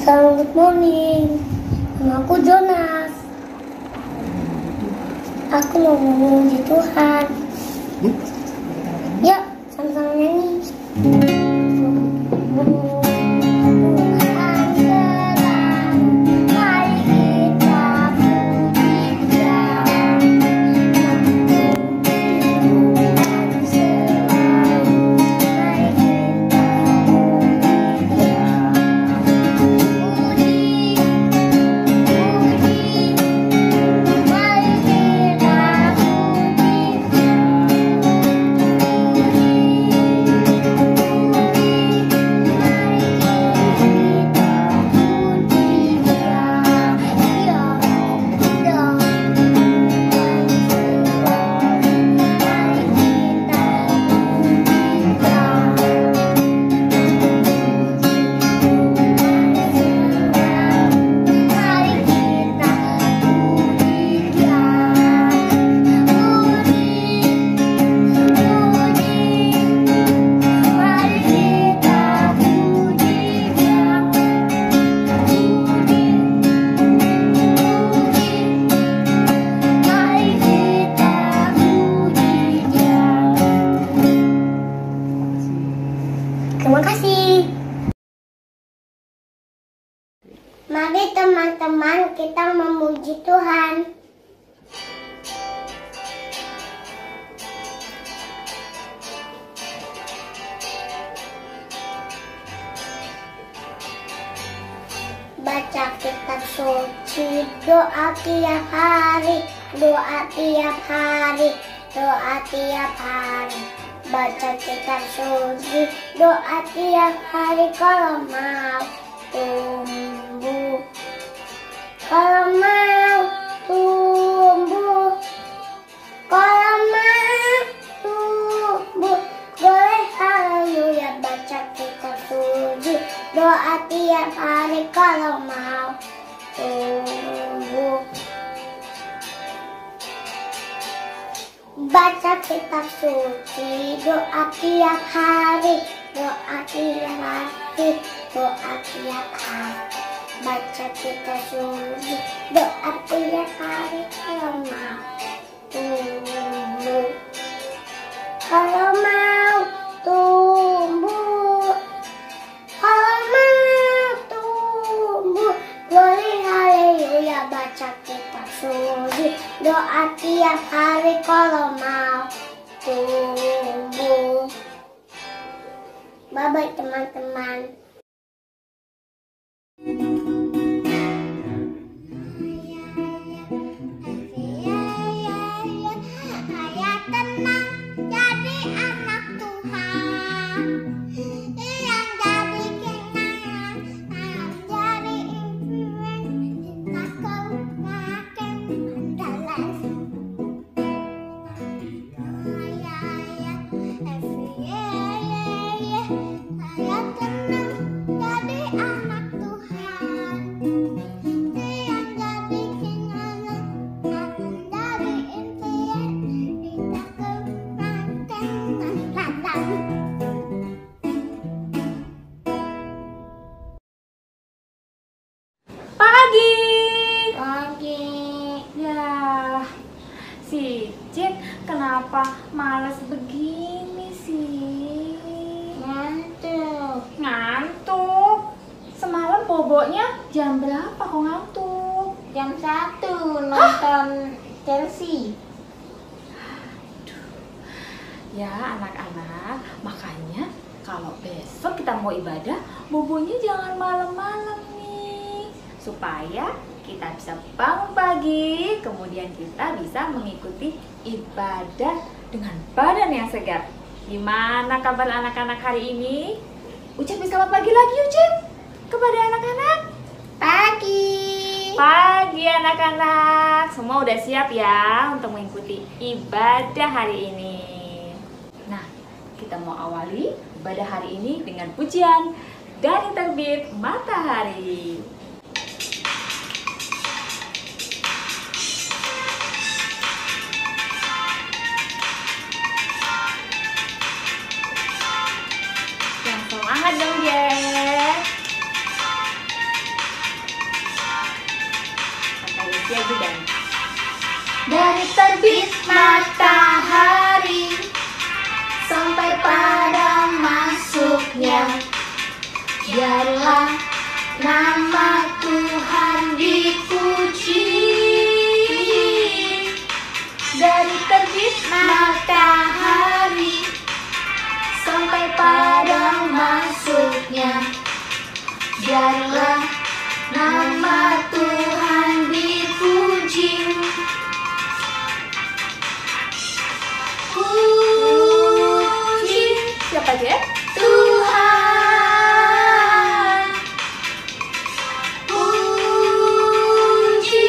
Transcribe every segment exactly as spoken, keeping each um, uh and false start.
Sama-sama, good morning. Nama aku Jonas. Aku mau memuji Tuhan. Hmm? Yuk, sama-sama nyanyi. Terima kasih. Mari teman-teman kita memuji Tuhan. Baca kitab suci, doa tiap hari, doa tiap hari, doa tiap hari. Baca kitab suci, doa tiap hari kalau mau tumbuh. Kalau mau tumbuh, kalau mau tumbuh, boleh haleluya. Baca kitab suci, doa tiap hari kalau mau tumbuh. Baca kitab suci, doa tiap hari, doa tiap hari, doa tiap hari. Baca kitab suci, doa tiap hari kalau mau tumbuh. Kalau mau tumbuh, kalau mau tumbuh, boleh haleluya. Baca kitab suci, doa tiap hari kalau mau tumbuh. Bye-bye teman-teman. Pagi. Pagi. Ya, si Cid kenapa malas begini sih? Ngantuk. Ngantuk. Semalam boboknya jam berapa kok ngantuk? Jam satu nonton Chelsea. Ya anak-anak, makanya kalau besok kita mau ibadah, bobonya jangan malam-malam nih, supaya kita bisa bangun pagi, kemudian kita bisa mengikuti ibadah dengan badan yang segar. Gimana kabar anak-anak hari ini? Ucapin selamat pagi lagi Ucap kepada anak-anak. Pagi. Pagi anak-anak, semua udah siap ya untuk mengikuti ibadah hari ini. Nah, kita mau awali ibadah hari ini dengan pujian dari terbit matahari. Yang semangat dong, Jack. berdiri. Dari terbit matahari sampai pada masuknya, biarlah nama Tuhan dipuji. Dari terbit matahari sampai pada masuknya, biarlah nama Tuhan dipuji. Puji siapa dia? Tuhan. Puji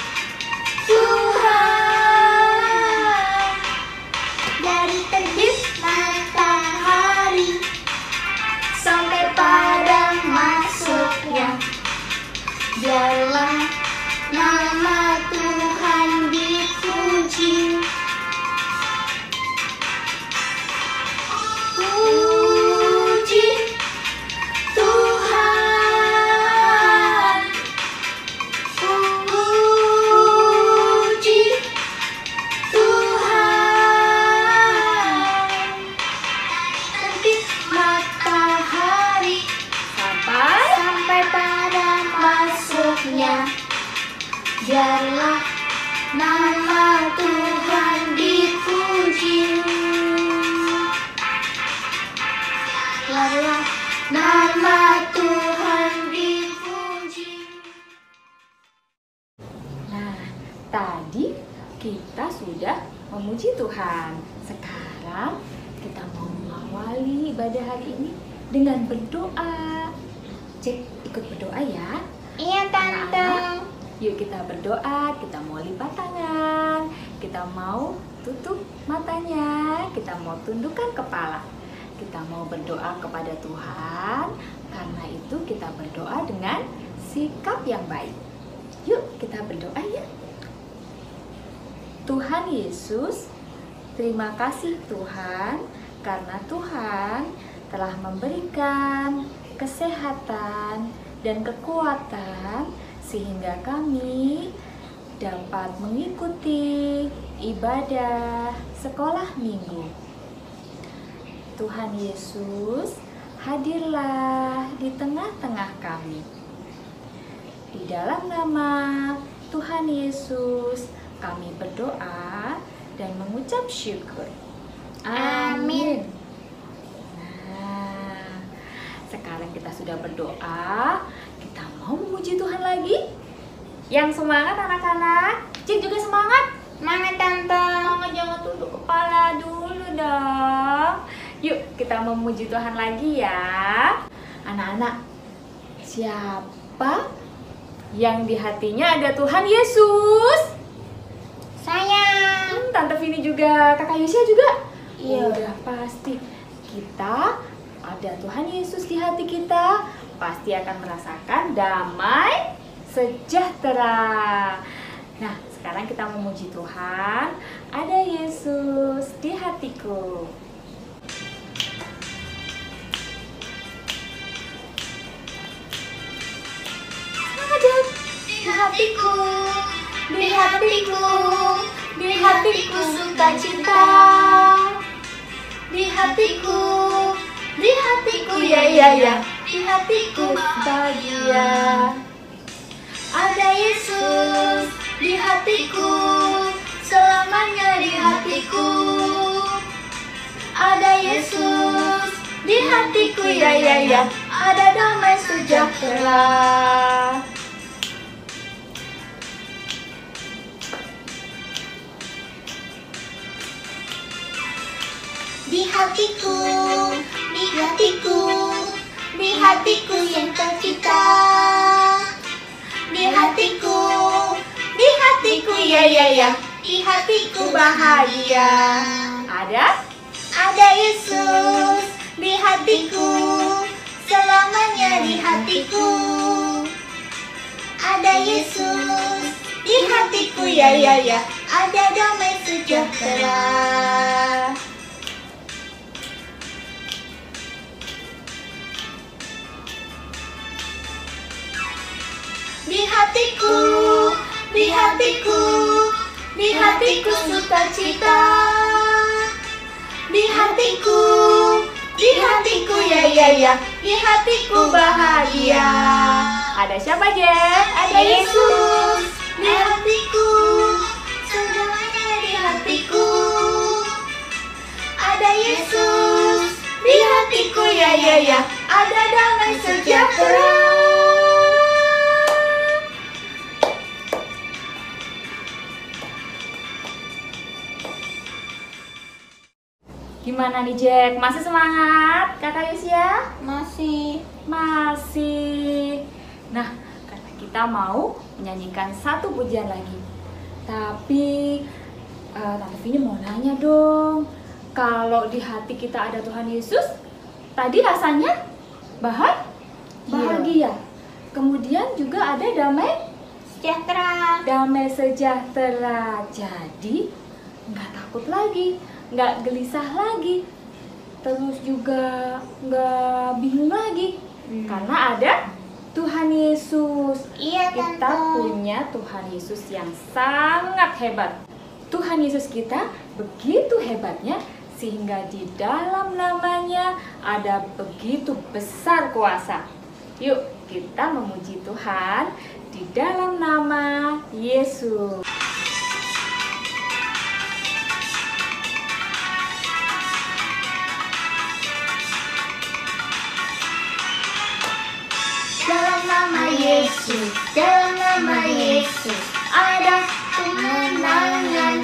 Tuhan. Dari terbit matahari sampai pada masuknya, biarlah nama Tuhan dipuji. Puji Tuhan. Puji Tuhan. Terbit matahari sampai sampai pada masuknya, biarlah nama Tuhan dipuji. Biarlah nama Tuhan dipuji. Nah, tadi kita sudah memuji Tuhan. Sekarang kita mau mengawali ibadah hari ini dengan berdoa. Cek, ikut berdoa ya. Iya, Tante. Anak-anak, yuk kita berdoa, kita mau lipat tangan, kita mau tutup matanya, kita mau tundukkan kepala. Kita mau berdoa kepada Tuhan, karena itu kita berdoa dengan sikap yang baik. Yuk kita berdoa ya. Tuhan Yesus, terima kasih Tuhan, karena Tuhan telah memberikan kesehatan dan kekuatan sehingga kami dapat mengikuti ibadah sekolah minggu. Tuhan Yesus, hadirlah di tengah-tengah kami. Di dalam nama Tuhan Yesus, kami berdoa dan mengucap syukur. Amin. Nah, sekarang kita sudah berdoa, kita mau memuji Tuhan lagi. Yang semangat anak-anak, Cik juga semangat. Semangat, Tante. Mama jangan tunduk kepala dulu dong. Yuk kita memuji Tuhan lagi ya. Anak-anak, siapa yang di hatinya ada Tuhan Yesus? Saya. Hmm, Tante Vini juga, Kakak Yusia juga? Iya. Udah pasti. Kita ada Tuhan Yesus di hati kita, pasti akan merasakan damai sejahtera. Nah, sekarang kita memuji Tuhan. Ada Yesus di hatiku. Di hatiku, di hatiku, di hatiku sukacita. Di hatiku, di hatiku ya ya ya, di hatiku bahagia. Ada Yesus di hatiku, selamanya di hatiku. Ada Yesus di hatiku ya ya ya, ada damai sejahtera. Di hatiku, di hatiku, di hatiku yang tercipta. Di hatiku, di hatiku ya ya ya, di hatiku bahagia. Ada? Ada Yesus di hatiku, selamanya di hatiku. Ada Yesus di hatiku ya ya ya, ada damai sejahtera. Di hatiku, di hatiku, di hatiku sukacita, di hatiku, di hatiku ya ya ya, di hatiku bahagia. Ada siapa, Jack? Ada Yesus di hatiku, semuanya di hatiku. Ada Yesus di hatiku ya ya ya, ada damai sejahtera. Gimana nih Jack? Masih semangat Kakak Yusia? Masih. Masih. Nah, karena kita mau menyanyikan satu pujian lagi. Tapi uh, Tante Vini mau nanya dong. Kalau di hati kita ada Tuhan Yesus, tadi rasanya bahag bahagia. Kemudian juga ada damai Sejahtera. damai sejahtera. Jadi nggak takut lagi, nggak gelisah lagi, terus juga nggak bingung lagi, hmm. karena ada Tuhan Yesus. Iya, kita Tante. punya Tuhan Yesus yang sangat hebat. Tuhan Yesus kita begitu hebatnya sehingga di dalam namanya ada begitu besar kuasa. Yuk kita memuji Tuhan di dalam nama Yesus. Dalam nama Yesus, dalam nama Yesus, ada kemenangan.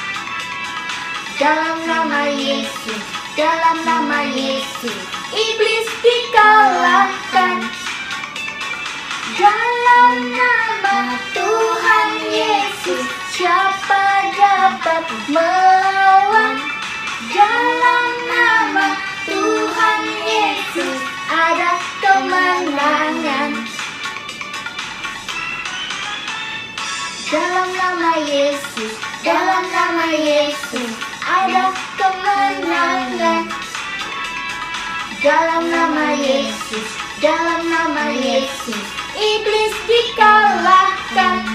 Dalam nama Yesus, dalam nama Yesus, iblis dikalahkan. Dalam nama Tuhan Yesus, siapa dapat melawan? Dalam nama Tuhan Yesus, ada kemenangan. Dalam nama Yesus, dalam nama Yesus, ada kemenangan. Dalam nama Yesus, dalam nama Yesus, iblis dikalahkan.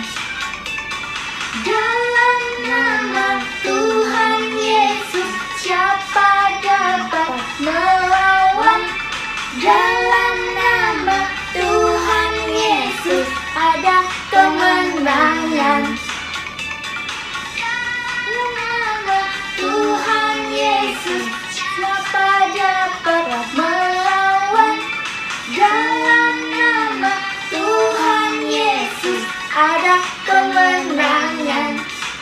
Dalam nama Tuhan Yesus, siapa dapat melawan? Dalam nama Tuhan Yesus, ada kemenangan. Nama Tuhan Yesus, siapa dapat melawan? Dalam nama Tuhan Yesus, ada kemenangan.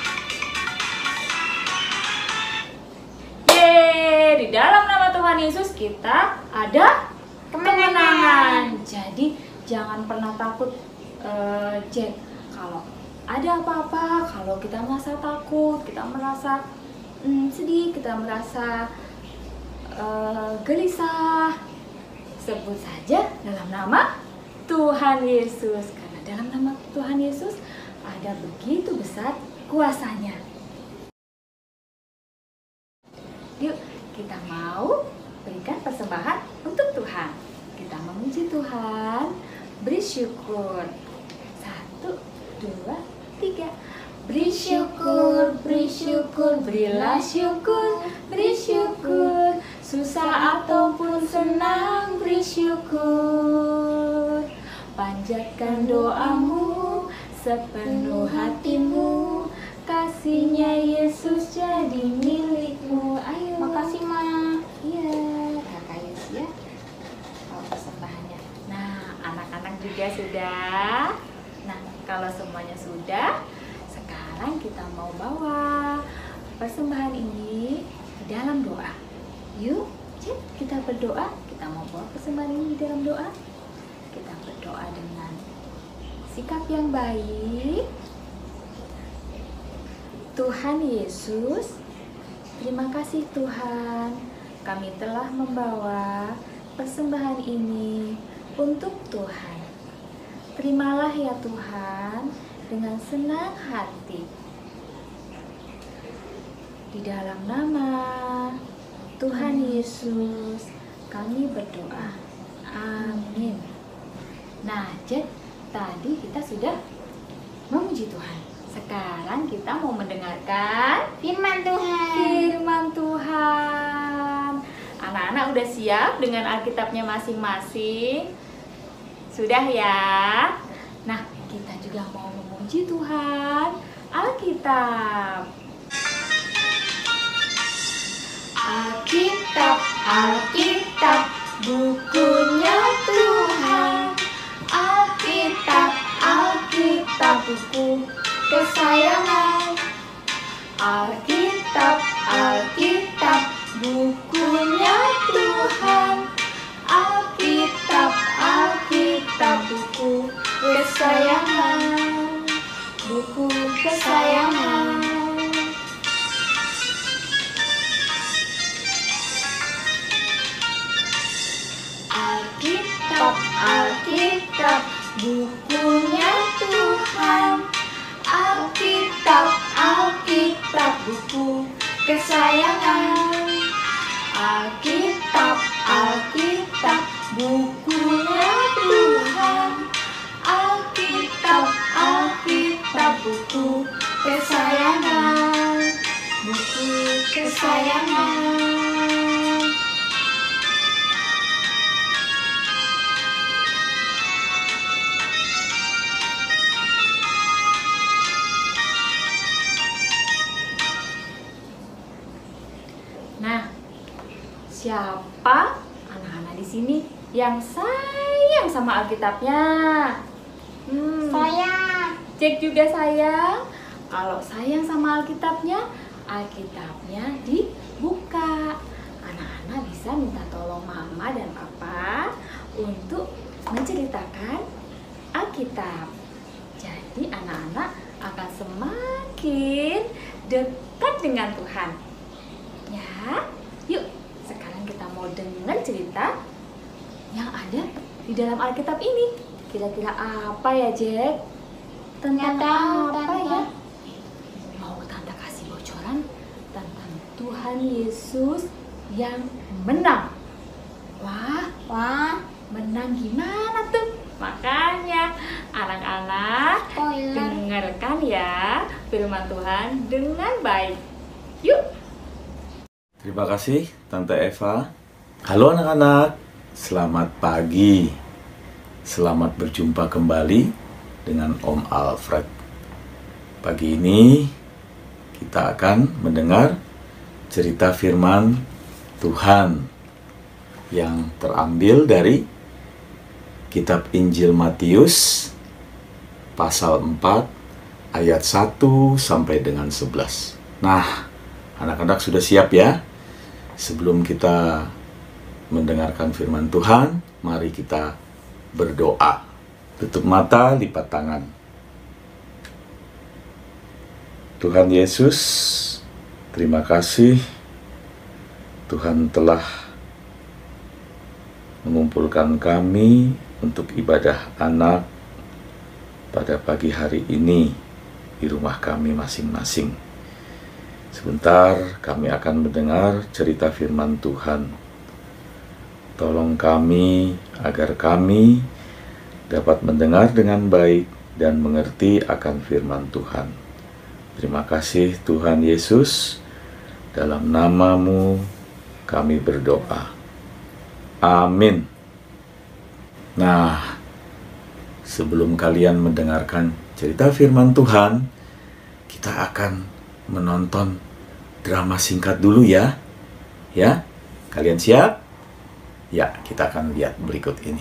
Yeay, di dalam nama Tuhan Yesus kita ada kemenangan. Jadi jangan pernah takut, uh, Jack. Kalau ada apa-apa, kalau kita merasa takut, kita merasa hmm, sedih, kita merasa uh, gelisah, sebut saja dalam nama Tuhan Yesus. Karena dalam nama Tuhan Yesus ada begitu besar kuasanya. Yuk, kita mau berikan persembahan untuk Tuhan. Kita memuji Tuhan, beri syukur. Satu, dua, tiga. Beri syukur, beri syukur, berilah syukur, beri syukur. Susah ataupun senang, beri syukur. Panjatkan doamu sepenuh hatimu, kasihnya Yesus jadi milikmu. Ayo. Makasih, Ma. Iya, Kakak Yesus ya. Kalau persembahannya. Nah, anak-anak juga sudah. Nah, kalau semuanya sudah, sekarang kita mau bawa persembahan ini di dalam doa. Yuk, Cik, kita berdoa. Kita mau bawa persembahan ini di dalam doa. Kita berdoa dengan sikap yang baik. Tuhan Yesus, terima kasih Tuhan, kami telah membawa persembahan ini untuk Tuhan. Terimalah ya Tuhan dengan senang hati. Di dalam nama Tuhan Yesus kami berdoa. Amin. Nah, Jack, tadi kita sudah memuji Tuhan. Sekarang kita mau mendengarkan Firman Tuhan. firman Tuhan. Anak-anak udah siap dengan Alkitabnya masing-masing? Sudah ya? Nah, kita juga mau memuji Tuhan. Alkitab. Alkitab, Alkitab, bukunya Tuhan. Alkitab, Alkitab, buku kesayangan. Alkitab, Alkitab, bukunya Tuhan. Alkitab, Alkitab, buku kesayangan. Buku kesayangan. Alkitab, Alkitab, bukunya Tuhan. Alkitab, Alkitab, buku kesayangan. Alkitab, Alkitab, bukunya Tuhan. Alkitab, Alkitab, buku kesayangan. Buku kesayangan. Nah, siapa anak-anak di sini yang sayang sama Alkitabnya? Hmm, Saya. Cek juga sayang. Kalau sayang sama Alkitabnya, Alkitabnya dibuka. Anak-anak bisa minta tolong mama dan papa untuk menceritakan Alkitab. Jadi anak-anak akan semakin dekat dengan Tuhan. Ya, yuk sekarang kita mau dengar cerita yang ada di dalam Alkitab ini. Kira-kira apa ya, Jack? Tentang Nggak tahu, apa Tante. ya? Mau Tante kasih bocoran tentang Tuhan Yesus yang menang. Wah, Wah, menang gimana tuh? Makanya anak-anak spoiler. dengarkan ya firman Tuhan dengan baik. Yuk. Terima kasih Tante Eva. Halo anak-anak, selamat pagi. Selamat berjumpa kembali dengan Om Alfred. Pagi ini kita akan mendengar cerita firman Tuhan yang terambil dari kitab Injil Matius pasal empat ayat satu sampai dengan sebelas. Nah, anak-anak sudah siap ya? Sebelum kita mendengarkan firman Tuhan, mari kita berdoa. Tutup mata, lipat tangan. Tuhan Yesus, terima kasih Tuhan telah mengumpulkan kami untuk ibadah anak pada pagi hari ini di rumah kami masing-masing. Sebentar kami akan mendengar cerita firman Tuhan. Tolong kami agar kami dapat mendengar dengan baik dan mengerti akan firman Tuhan. Terima kasih Tuhan Yesus. Dalam nama-Mu kami berdoa. Amin. Nah, sebelum kalian mendengarkan cerita firman Tuhan, kita akan menonton drama singkat dulu ya. Ya, kalian siap? Ya, kita akan lihat berikut ini.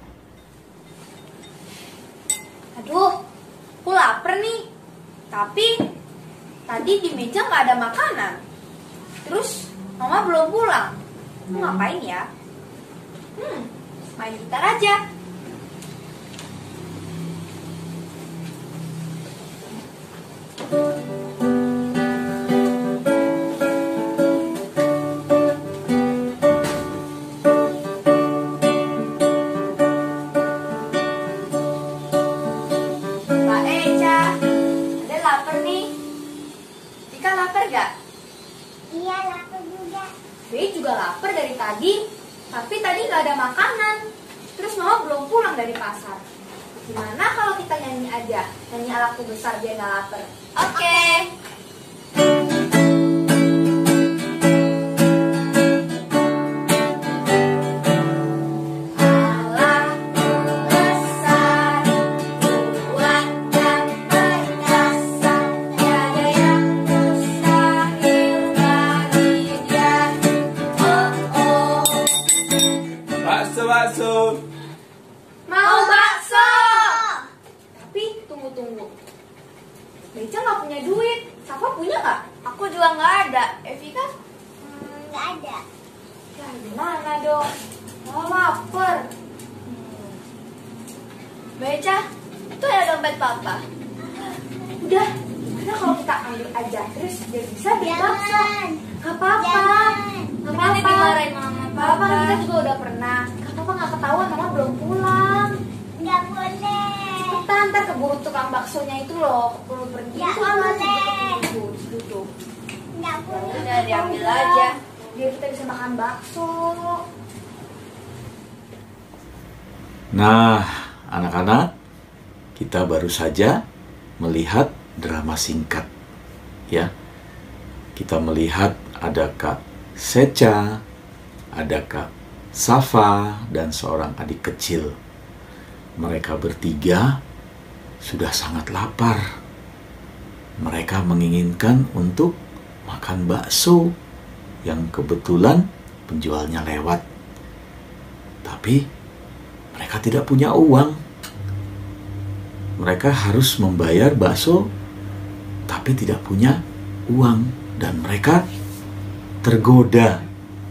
Aduh, aku lapar nih. Tapi tadi di meja nggak ada makanan. Terus mama belum pulang. Mau ngapain ya? Hmm, main gitar aja. Mbak Eca, Ade lapar nih. Tika lapar gak? Iya, lapar juga. Dei juga lapar dari tadi. Tapi tadi gak ada makanan. Terus mama belum pulang dari pasar. Gimana kalau kita nyanyi aja? Nyanyi Allahku besar biar gak lapar. Oke. Bakso. Mau bakso. Tapi tunggu-tunggu. Beca nggak punya duit. Safa punya nggak? Aku juga nggak ada. Evita? Hmm, nggak ada. Ya gimana dong? Mau lapar. Hmm. Beca, itu ada dompet papa. Udah, gimana kalau kita ambil aja terus biar bisa beli bakso? Jangan. Gak apa-apa. Jangan. Gak apa-apa. Dimarahin mama papa. Kita juga udah pernah. Gak apa-apa, nggak ketahuan, mama belum pulang. Nggak boleh. Cepetan, ntar keburu tukang baksonya itu loh, keburu pergi. Nggak Itu ambil boleh. dulu, dulu. Nggak boleh. Udah diambil aja, biar kita bisa makan bakso. Nah, anak-anak, kita baru saja melihat drama singkat. Ya, kita melihat ada Kak Seca, ada Kak Safa, dan seorang adik kecil. Mereka bertiga sudah sangat lapar. Mereka menginginkan untuk makan bakso yang kebetulan penjualnya lewat. Tapi mereka tidak punya uang. Mereka harus membayar bakso tapi tidak punya uang, dan mereka tergoda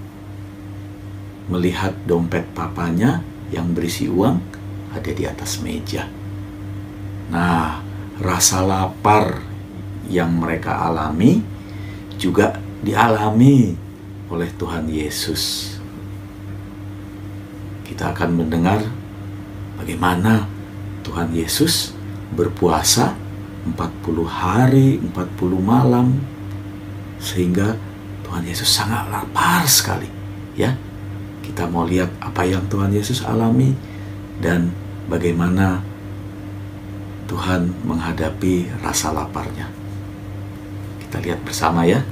melihat dompet papanya yang berisi uang ada di atas meja. Nah, rasa lapar yang mereka alami juga dialami oleh Tuhan Yesus. Kita akan mendengar bagaimana Tuhan Yesus berpuasa empat puluh hari, empat puluh malam, sehingga Tuhan Yesus sangat lapar sekali. Ya, kita mau lihat apa yang Tuhan Yesus alami dan bagaimana Tuhan menghadapi rasa laparnya. Kita lihat bersama ya.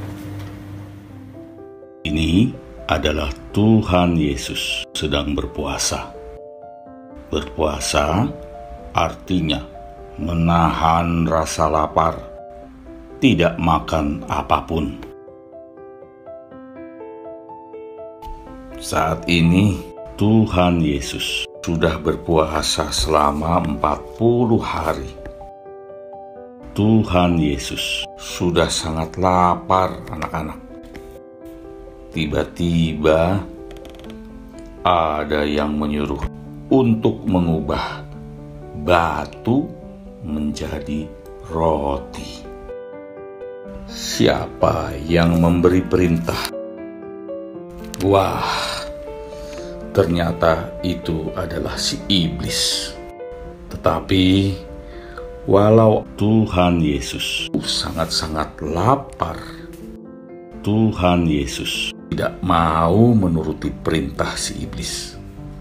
Ini adalah Tuhan Yesus sedang berpuasa. Berpuasa artinya menahan rasa lapar, tidak makan apapun. Saat ini Tuhan Yesus sudah berpuasa selama empat puluh hari. Tuhan Yesus sudah sangat lapar, anak-anak. Tiba-tiba ada yang menyuruh untuk mengubah batu menjadi roti. Siapa yang memberi perintah? Wah, ternyata itu adalah si iblis. Tetapi walau Tuhan Yesus sangat-sangat lapar, Tuhan Yesus tidak mau menuruti perintah si iblis.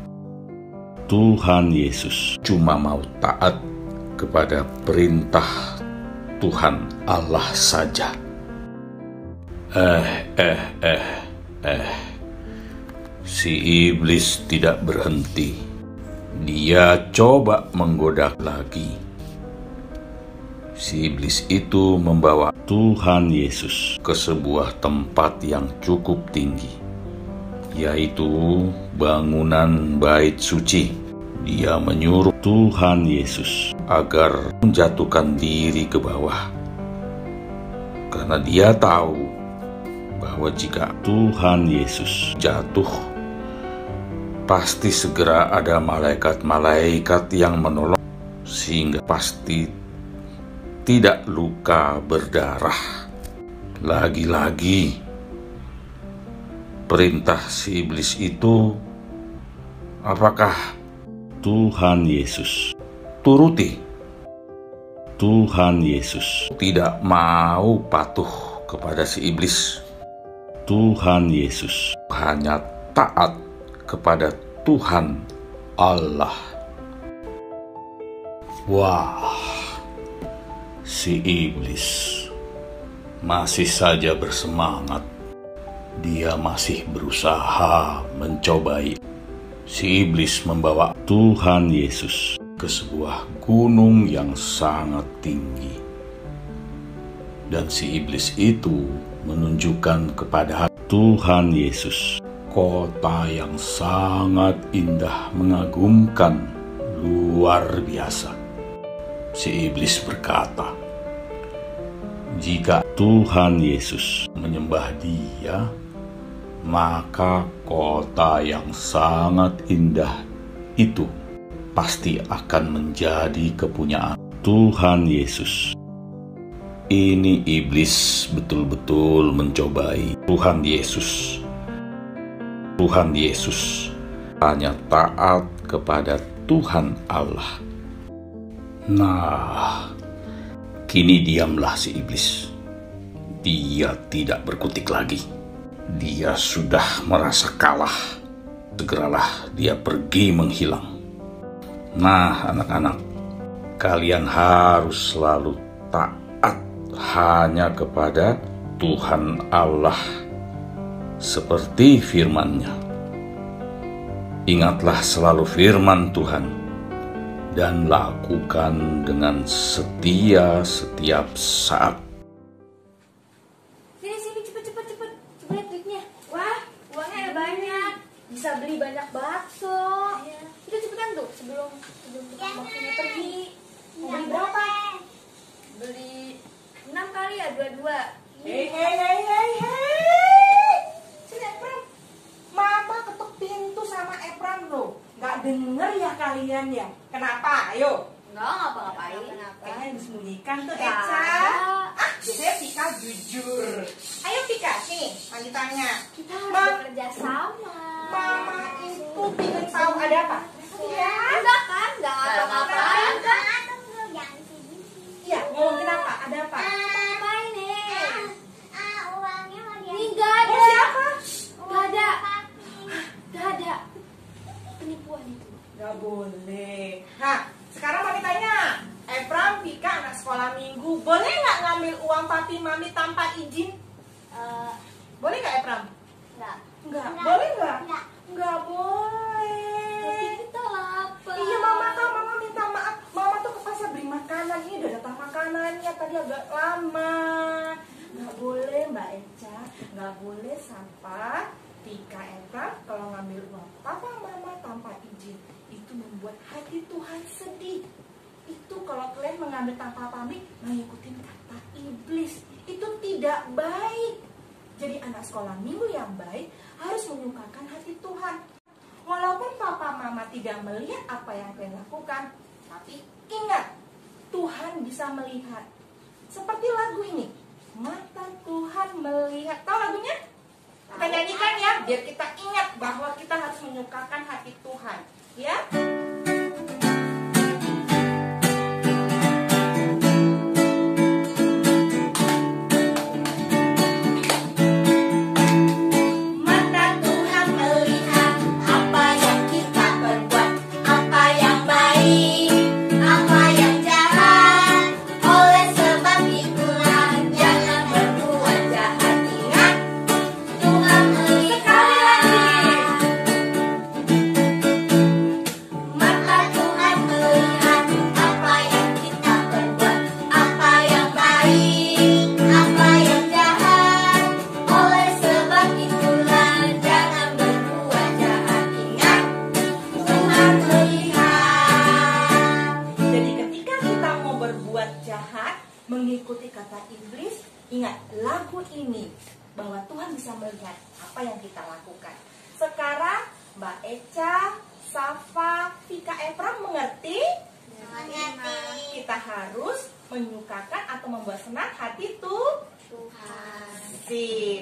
Tuhan Yesus cuma mau taat kepada perintah Tuhan Allah saja. Eh, eh, eh, eh. Si iblis tidak berhenti. Dia coba menggoda lagi. Si iblis itu membawa Tuhan Yesus ke sebuah tempat yang cukup tinggi, yaitu bangunan bait suci. Dia menyuruh Tuhan Yesus agar menjatuhkan diri ke bawah, karena dia tahu bahwa jika Tuhan Yesus jatuh, pasti segera ada malaikat-malaikat yang menolong, sehingga pasti tidak luka berdarah. Lagi-lagi perintah si iblis itu, apakah Tuhan Yesus turuti? Tuhan Yesus tidak mau patuh kepada si iblis. Tuhan Yesus hanya taat kepada Tuhan Allah. Wah, si iblis masih saja bersemangat. Dia masih berusaha mencobai. Si iblis membawa Tuhan Yesus ke sebuah gunung yang sangat tinggi. Dan si iblis itu menunjukkan kepada Tuhan Yesus kota yang sangat indah, mengagumkan, luar biasa. Si iblis berkata, jika Tuhan Yesus menyembah Dia, maka kota yang sangat indah itu pasti akan menjadi kepunyaan Tuhan Yesus. Ini iblis betul-betul mencobai Tuhan Yesus. Tuhan Yesus hanya taat kepada Tuhan Allah. Nah, kini diamlah si iblis. Dia tidak berkutik lagi. Dia sudah merasa kalah. Segeralah dia pergi menghilang. Nah, anak-anak, kalian harus selalu taat hanya kepada Tuhan Allah seperti firman-Nya. Ingatlah selalu firman Tuhan dan lakukan dengan setia setiap saat. Sini, sini, cepet, cepet, cepet. Coba lihat duitnya. Wah, uangnya ada banyak. Bisa beli banyak bakso. Iya. Itu cepetan tuh, sebelum sebelum tukang baksonya pergi. Mau beli berapa? Beli enam kali ya, dua-dua. Hei, hei, hei, hei, hei. Sini, Epram. Mama ketuk pintu sama Epram loh. Gak denger ya kalian ya? Kenapa? Ayo. Enggak, ngapa-ngapain. Kayaknya yang disembunyikan tuh Nggak Eca. ada. Ah, biasanya Pika jujur. Ayo Pika, nih lanjut tanya. Kita harus Ma- bekerja sama. Mama itu pengen tahu ada apa? Iya. Enggak kan? Enggak ngapa-ngapain kan? Iya, ngomongin apa? Ada apa? Ngapain nih? Uangnya mau dia. Ini enggak ada. Oh, siapa? Enggak ada. Enggak ada. Penipuan itu. Gak boleh. Nah, sekarang mami tanya, Epram, Pika, anak sekolah minggu, boleh nggak ngambil uang papi mami tanpa izin? Eh, Boleh nggak Epram? enggak. Enggak. Nggak. Boleh nggak? Nggak. Nggak boleh. Tapi kita lapar. Iya, mama kan, mama minta maaf. Mama tuh ke pasar beli makanan. Ini udah datang makanannya tadi agak lama. Nggak boleh Mbak Eca. Nggak boleh sampai Pika Epram kalau ngambil uang papa mama tanpa izin. Itu membuat hati Tuhan sedih. Itu kalau kalian mengambil tanpa pamit, mengikuti kata iblis. Itu tidak baik. Jadi anak sekolah minggu yang baik harus menyukakan hati Tuhan. Walaupun papa mama tidak melihat apa yang kalian lakukan, tapi ingat, Tuhan bisa melihat. Seperti lagu ini, mata Tuhan melihat. Tahu lagunya? Kita nyanyikan ya, biar kita ingat bahwa kita harus menyukakan hati Tuhan. Ya? Mengikuti kata iblis, ingat lagu ini bahwa Tuhan bisa melihat apa yang kita lakukan. Sekarang Mbak Eca, Safa, Pika, Epram mengerti? Mengerti. Kita harus menyukakan atau membuat senang hati tuh Tuhan. Sim.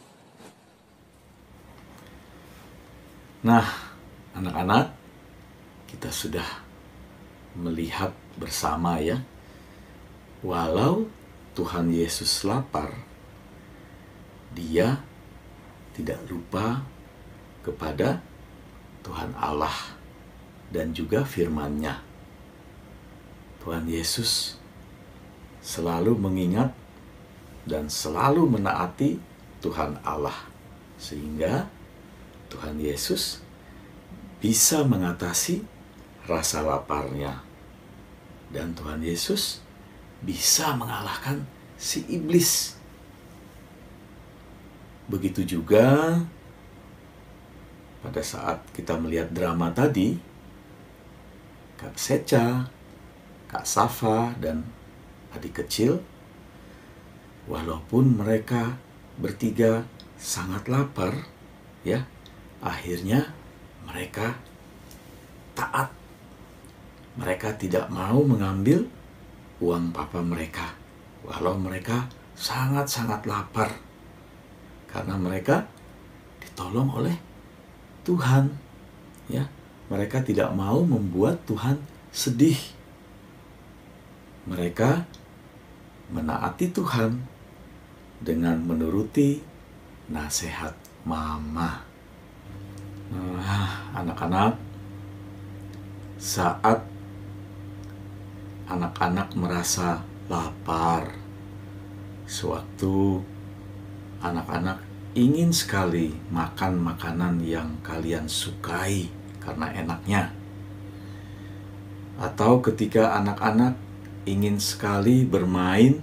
Nah, anak-anak, kita sudah melihat bersama ya, walau Tuhan Yesus lapar, Dia tidak lupa kepada Tuhan Allah dan juga firman-Nya. Tuhan Yesus selalu mengingat dan selalu menaati Tuhan Allah, sehingga Tuhan Yesus bisa mengatasi rasa laparnya, dan Tuhan Yesus bisa mengalahkan si iblis. Begitu juga pada saat kita melihat drama tadi, Kak Seca, Kak Safa, dan adik kecil, walaupun mereka bertiga sangat lapar, ya, akhirnya mereka taat. Mereka tidak mau mengambil uang papa mereka, walau mereka sangat-sangat lapar, karena mereka ditolong oleh Tuhan, ya. Mereka tidak mau membuat Tuhan sedih. Mereka menaati Tuhan dengan menuruti nasihat mama. Nah, anak-anak, saat anak-anak merasa lapar, sewaktu anak-anak ingin sekali makan makanan yang kalian sukai karena enaknya, atau ketika anak-anak ingin sekali bermain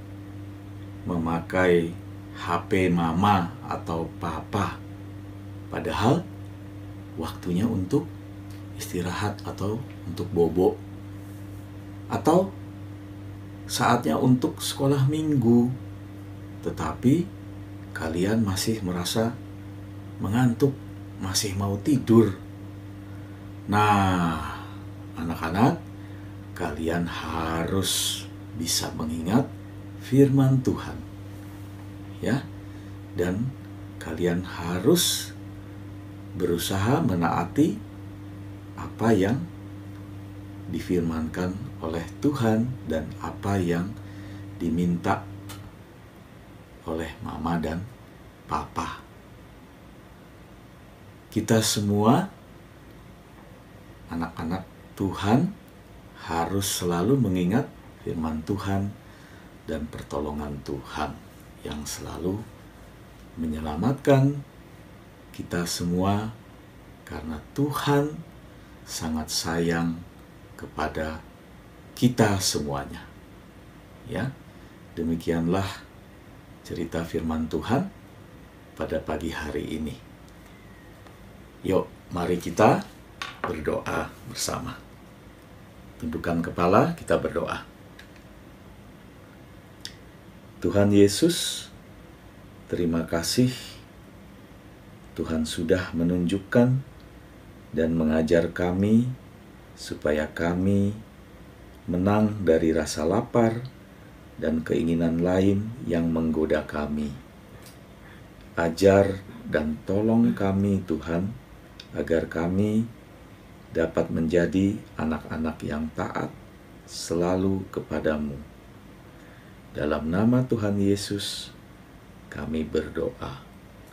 memakai H P mama atau papa, padahal waktunya untuk istirahat atau untuk bobo, atau saatnya untuk sekolah minggu, tetapi kalian masih merasa mengantuk, masih mau tidur. Nah, anak-anak, kalian harus bisa mengingat firman Tuhan, ya, dan kalian harus berusaha menaati apa yang difirmankan oleh Tuhan dan apa yang diminta oleh mama dan papa. Kita semua anak-anak Tuhan harus selalu mengingat firman Tuhan dan pertolongan Tuhan yang selalu menyelamatkan kita semua, karena Tuhan sangat sayang kepada kita semuanya. Ya, demikianlah cerita firman Tuhan pada pagi hari ini. Yuk, mari kita berdoa bersama. Tundukkan kepala, kita berdoa. Tuhan Yesus, terima kasih Tuhan sudah menunjukkan dan mengajar kami supaya kami menang dari rasa lapar dan keinginan lain yang menggoda kami. Ajar dan tolong kami Tuhan, agar kami dapat menjadi anak-anak yang taat selalu kepadamu. Dalam nama Tuhan Yesus, kami berdoa.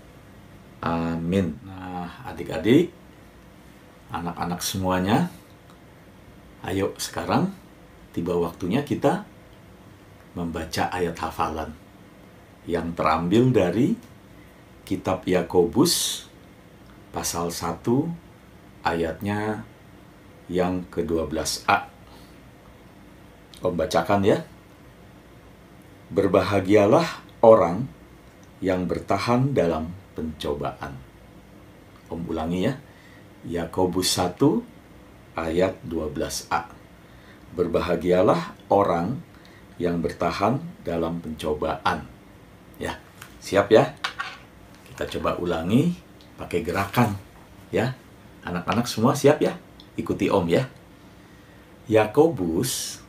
Amin. Nah, adik-adik, anak-anak semuanya, ayo sekarang tiba waktunya kita membaca ayat hafalan yang terambil dari kitab Yakobus pasal satu ayatnya yang ke dua belas a. Om bacakan ya. Berbahagialah orang yang bertahan dalam pencobaan. Om ulangi ya. Yakobus satu ayat dua belas a. Berbahagialah orang yang bertahan dalam pencobaan. Ya, siap ya? Kita coba ulangi pakai gerakan, ya. Anak-anak semua siap ya? Ikuti Om ya. Yakobus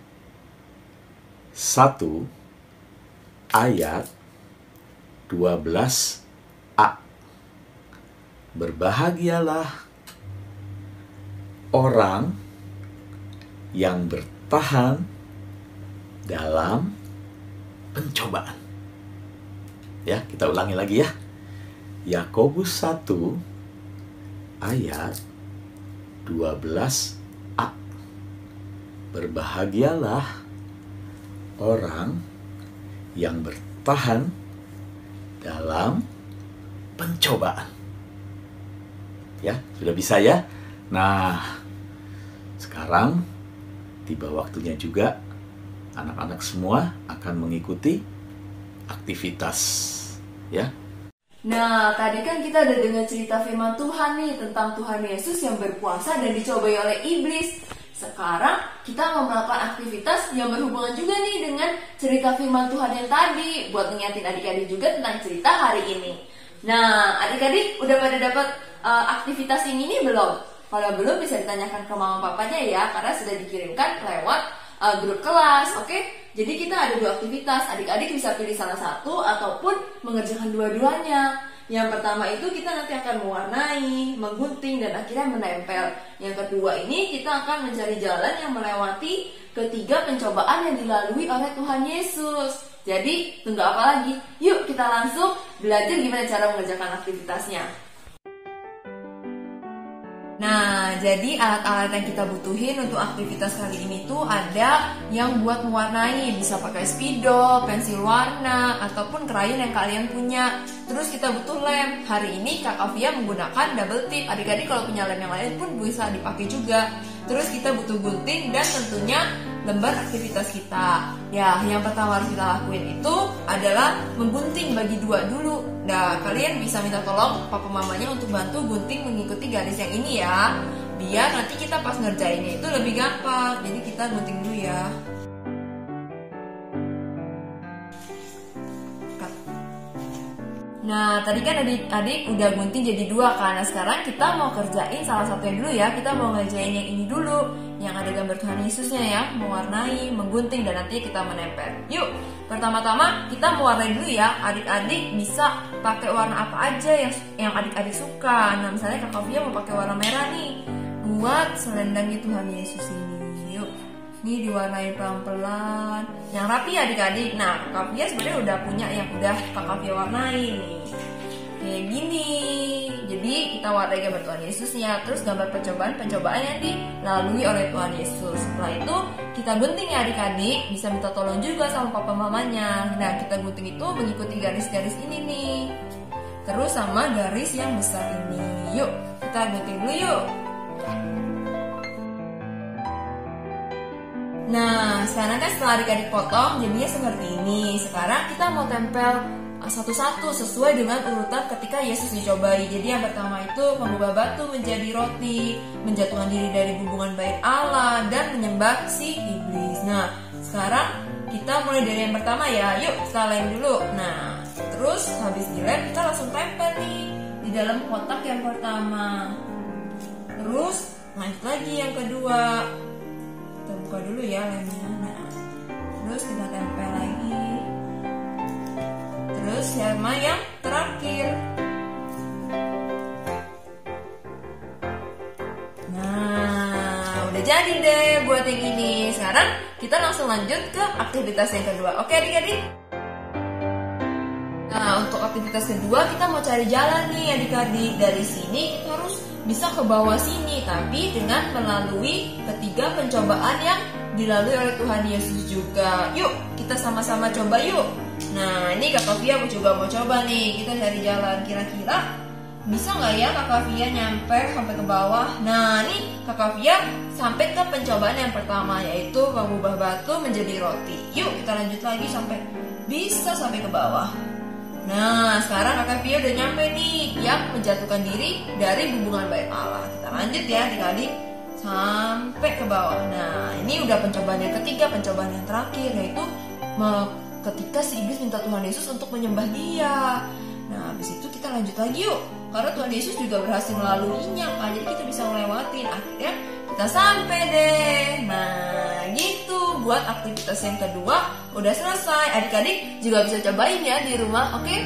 satu ayat dua belas a. Berbahagialah orang yang bertahan dalam pencobaan. Ya, kita ulangi lagi ya. Yakobus satu ayat dua belas a. Berbahagialah orang yang bertahan dalam pencobaan. Ya, sudah bisa ya? Nah, sekarang tiba waktunya juga anak-anak semua akan mengikuti aktivitas, ya. Nah, tadi kan kita udah dengar cerita firman Tuhan nih tentang Tuhan Yesus yang berpuasa dan dicobai oleh iblis. Sekarang kita mau melakukan aktivitas yang berhubungan juga nih dengan cerita firman Tuhan yang tadi, buat ngingetin adik-adik juga tentang cerita hari ini. Nah, adik-adik udah pada dapat uh, aktivitas ini nih belum? Kalau belum bisa ditanyakan ke mama papanya ya, karena sudah dikirimkan lewat uh, grup kelas, oke? Okay? Jadi kita ada dua aktivitas, adik-adik bisa pilih salah satu ataupun mengerjakan dua-duanya. Yang pertama itu kita nanti akan mewarnai, menggunting, dan akhirnya menempel. Yang kedua ini kita akan mencari jalan yang melewati ketiga pencobaan yang dilalui oleh Tuhan Yesus. Jadi tunggu apa lagi? Yuk kita langsung belajar gimana cara mengerjakan aktivitasnya. Nah, jadi alat-alat yang kita butuhin untuk aktivitas kali ini tuh ada yang buat mewarnai, bisa pakai spidol, pensil warna, ataupun krayon yang kalian punya. Terus kita butuh lem. Hari ini Kak Kavia menggunakan double tip. Adik-adik kalau punya lem yang lain pun bisa dipakai juga. Terus kita butuh gunting dan tentunya lembar aktivitas kita. Ya, yang pertama harus kita lakuin itu adalah menggunting bagi dua dulu. Nah, kalian bisa minta tolong papa mamanya untuk bantu gunting mengikuti garis yang ini ya. Biar nanti kita pas ngerjainnya itu lebih gampang. Jadi kita gunting dulu ya. Nah, tadi kan adik-adik udah gunting jadi dua kan. Nah, sekarang kita mau kerjain salah satunya dulu ya. Kita mau ngerjain yang ini dulu, yang ada gambar Tuhan Yesusnya ya. Mewarnai, menggunting, dan nanti kita menempel. Yuk, pertama-tama kita mewarnai dulu ya. Adik-adik bisa pakai warna apa aja yang yang adik-adik suka. Nah, misalnya Kak Kavia mau pakai warna merah nih, buat selendangnya Tuhan Yesus ini. Yuk, ini diwarnai pelan-pelan, yang rapi ya adik-adik. Nah, Kak Kavia sebenarnya udah punya yang udah Kak Kavia warnai nih, kayak gini. Jadi kita warnai gambar Tuhan Yesusnya, terus gambar pencobaan-pencobaan yang dilalui oleh Tuhan Yesus. Setelah itu kita gunting ya adik-adik, bisa minta tolong juga sama papa mamanya. Nah, kita gunting itu mengikuti garis-garis ini nih, terus sama garis yang besar ini. Yuk, kita gunting dulu yuk. Nah, sekarang kan setelah adik-adik potong jadinya seperti ini. Sekarang kita mau tempel satu-satu sesuai dengan urutan ketika Yesus dicobai. Jadi yang pertama itu mengubah batu menjadi roti, menjatuhkan diri dari hubungan baik Allah, dan menyembah si iblis. Nah, sekarang kita mulai dari yang pertama ya. Yuk kita lem dulu. Nah, terus habis dilem kita langsung tempel nih di dalam kotak yang pertama. Terus lanjut lagi yang kedua. Kita buka dulu ya lemnya. Nah, terus kita tempel lagi. Terus sama yang terakhir. Nah, udah jadi deh buat yang ini. Sekarang kita langsung lanjut ke aktivitas yang kedua. Oke adik-adik? Nah, untuk aktivitas kedua kita mau cari jalan nih adik-adik. Dari sini kita harus bisa ke bawah sini, tapi dengan melalui ketiga pencobaan yang dilalui oleh Tuhan Yesus juga. Yuk, kita sama-sama coba yuk. Nah, ini Kak Kavia juga mau coba nih. Kita cari jalan, kira-kira bisa nggak ya Kak Kavia nyampe sampai ke bawah. Nah, nih Kak Kavia sampai ke pencobaan yang pertama, yaitu mengubah batu menjadi roti. Yuk, kita lanjut lagi sampai bisa sampai ke bawah. Nah, sekarang Kak Kavia udah nyampe nih, yang menjatuhkan diri dari hubungan baik Allah. Kita lanjut ya adik-adik sampai ke bawah. Nah, ini udah pencobaan yang ketiga, pencobaan yang terakhir, yaitu ketika si iblis minta Tuhan Yesus untuk menyembah dia. Nah, habis itu kita lanjut lagi yuk, karena Tuhan Yesus juga berhasil melaluinya kan, jadi kita bisa melewatin. Akhirnya kita sampai deh. Nah, gitu buat aktivitas yang kedua udah selesai. Adik-adik juga bisa cobain ya di rumah, oke? Okay?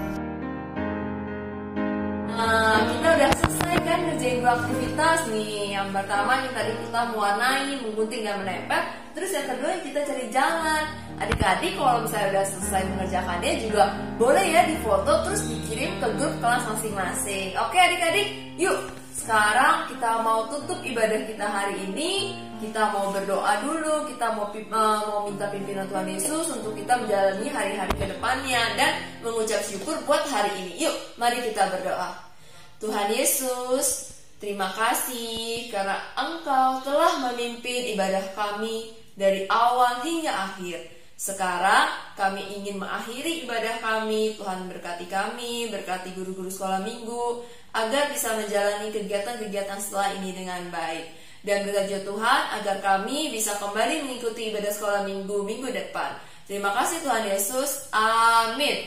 Nah, kita udah selesai kan ngerjain dua aktivitas nih. Yang pertama yang tadi kita mewarnai, menggunting dan menempel. Terus yang kedua yang kita cari jalan. Adik-adik kalau misalnya udah selesai mengerjakannya juga boleh ya difoto terus dikirim ke grup kelas masing-masing. Oke adik-adik, yuk sekarang kita mau tutup ibadah kita hari ini. kita mau berdoa dulu, kita mau uh, mau minta pimpinan Tuhan Yesus untuk kita menjalani hari-hari ke depannya dan mengucap syukur buat hari ini. Yuk, mari kita berdoa. Tuhan Yesus, terima kasih karena Engkau telah memimpin ibadah kami dari awal hingga akhir. Sekarang kami ingin mengakhiri ibadah kami. Tuhan berkati kami, berkati guru-guru sekolah minggu, agar bisa menjalani kegiatan-kegiatan setelah ini dengan baik. Dan berkati Tuhan agar kami bisa kembali mengikuti ibadah sekolah minggu minggu depan. Terima kasih Tuhan Yesus. Amin.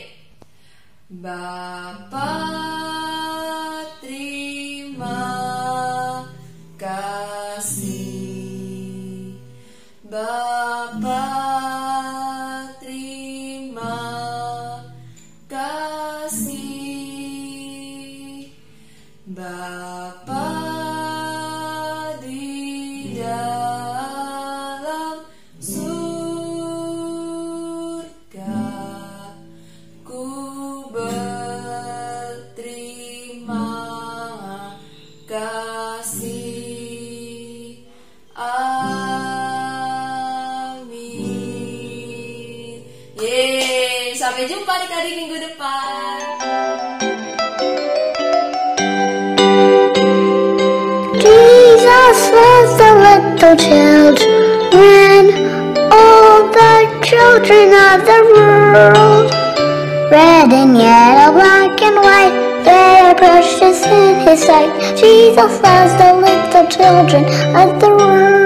Bapa, terima kasih. Bapa, Bapa di dalam surga, ku berterima kasih. Amin. Yeay, sampai jumpa adik-adik minggu depan. Jesus was the little children, all the children of the world. Red and yellow, black and white, they are precious in His sight. Jesus loves the little children of the world.